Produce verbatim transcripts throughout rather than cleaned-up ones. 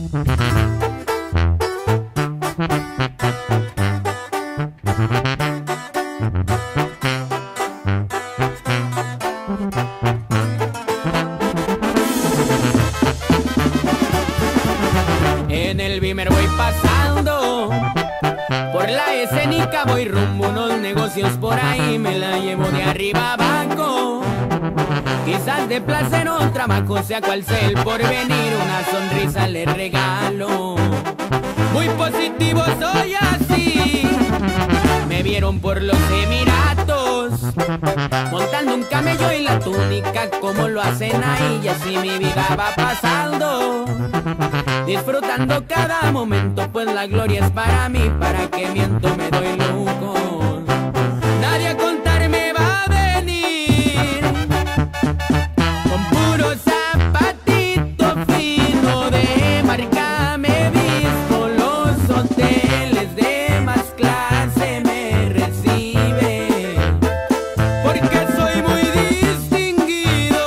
En el Beamer voy pasando por la escénica, voy rumbo a unos negocios por ahí, me la llevo de arriba abajo. Quizás de placer o trabajo, sea cual sea el porvenir, una sonrisa le regalo. Muy positivo soy así, me vieron por los Emiratos, montando un camello y la túnica como lo hacen ahí, y así mi vida va pasando, disfrutando cada momento, pues la gloria es para mí, para que miento me doy lujo. Nadie a contarme va a venir con puro zapatito fino de marca, me he visto los hoteles de más clase me reciben, porque soy muy distinguido,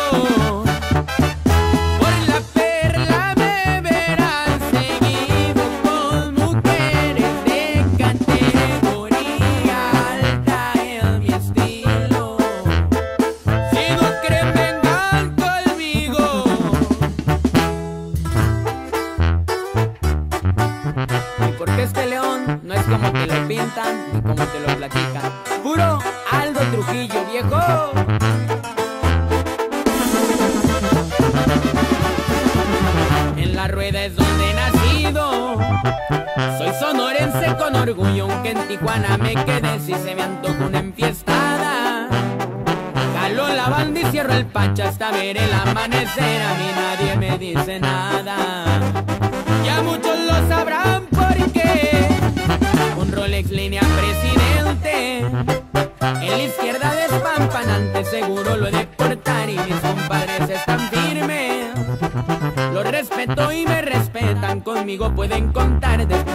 por la perla me verás seguido con mujeres de categoría alta en mi estilo. Si no creen vengan conmigo, y porque este león no es como te lo pintan ni como te lo platican, puro Aldo Trujillo, viejo. En la rueda es donde he nacido, soy sonorense con orgullo, aunque en Tijuana me quedé, si se me antoja una enfiestada, jalo la banda y cierro el pancha hasta ver el amanecer, a mí nadie me dice nada, ya muchos lo sabrán porque un Rolex línea presidente, en la izquierda despampanante, seguro lo he de portar y mis compadres están firmes, los respeto y me respetan, conmigo pueden contar después.